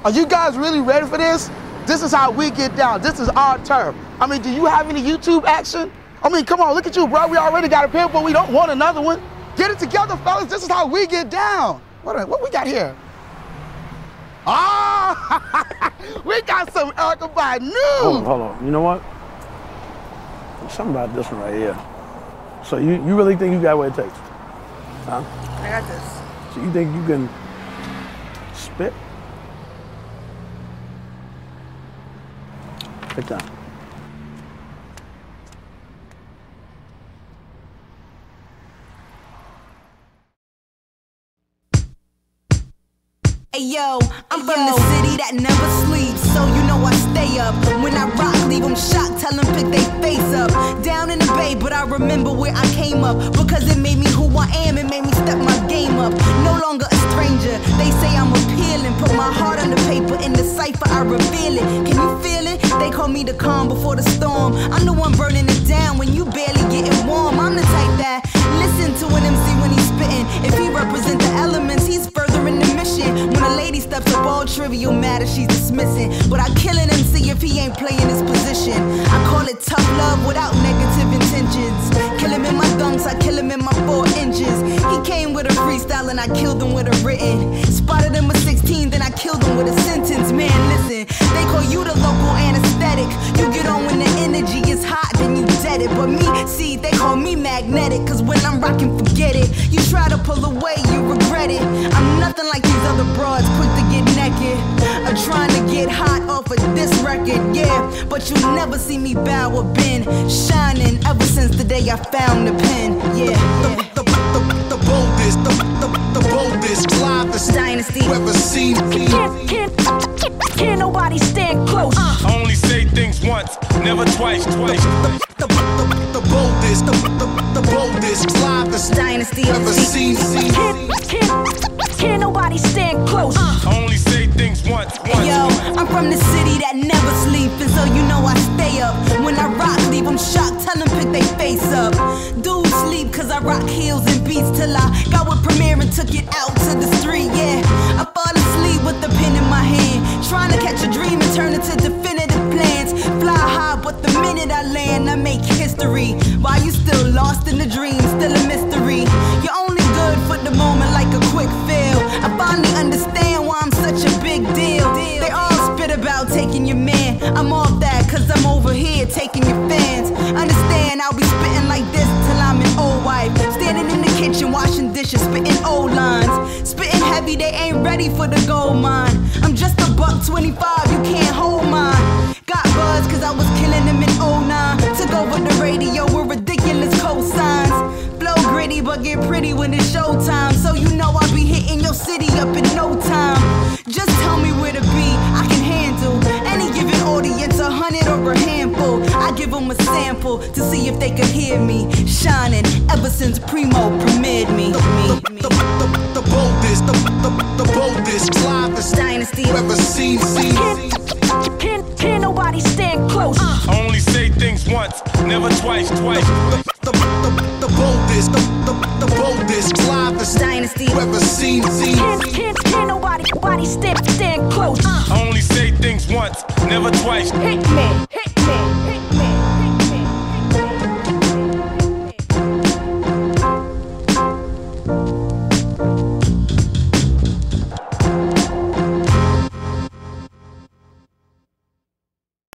Are you guys really ready for this? This is how we get down. This is our turf. I mean, do you have any YouTube action? I mean, come on, look at you, bro. We already got a pair, but we don't want another one. Get it together, fellas. This is how we get down. What we got here? Ah, we got some Erica news. Hold on. You know what? There's something about this one right here. So you really think you got what it takes? Huh? I got this. So you think you can spit? Take time. Hey yo, I'm from the city that never sleeps, so you know I stay up. When I rock, leave them shocked, tell them pick they face up. Down in the bay, but I remember where I came up, because it made me who I am, it made me step my game up. No longer a stranger, they say I'm appealing. Put my heart on the paper, in the cipher I reveal it. Can you feel it? They call me the calm before the storm. I'm the one burning it down when you barely getting warm. I'm the type that listen to an MC when he's spitting. If he represent the elements, he's furthering the mission. When a lady steps up, all trivial matter she's dismissing. But I kill an MC if he ain't playing his position. I call it tough love without negative intentions. Kill him in my dunks, I kill him in my 4 inches. He came with a freestyle and I killed him with a written. Spotted him with 16, then I killed him with a sentence. Man, listen, they call you the local anesthetic. You get on when the energy is hot, then you dead it. But me, see, they call me magnetic, cause when I'm rocking, forget it. You try to pull away, you regret it. I'm nothing like these other broads, quick to get naked, or trying to get hot off of this record, yeah. But you never see me bow or bend, shining ever since the day I found the pen, yeah. The boldest, livest Dynasty. you ever seen. Can't nobody stand close. I only say things once, never twice. The boldest, livest Dynasty. you ever seen. Can't nobody stand close. I only say things once. Hey yo, I'm from the city that never sleeps, and so you know I stay up. When I rock, leave them shocked, tell them pick they face up. Dudes sleep cause I rock heels and beats till I got with Premier and took it out to the street, yeah. I fall asleep with the pen in my hand, trying to catch a dream and turn it to definitive plans. Fly high, but the minute I land, I make history. While you still lost in the dream, still a mystery. You're only good for the moment like a quick fill. I finally understand why I'm such a big deal. They all spit about taking your man. I'm off that cause I'm over here taking your fans. Understand I'll be spitting like this till I'm an old wife, standing in the kitchen washing dishes, spitting old lines. Spitting heavy, they ain't ready for the gold mine. I'm just a $1.25, you can't hold mine. Got buzz cause I was killing them in 09. Took over the radio with ridiculous cosigns. Flow gritty but get pretty when it's showtime. So you know I'll be hitting your city up in no time. Just tell me where to be, I can handle any given audience, 100 or a handful. I give them a sample to see if they could hear me. Shining ever since Primo premiered me. The boldest, livest Dynasty. you ever seen. Can't nobody stand close. I only say things once, never twice. The boldest, livest Dynasty. you ever seen. Can't nobody stand close. I only say things once, never twice. Hit me.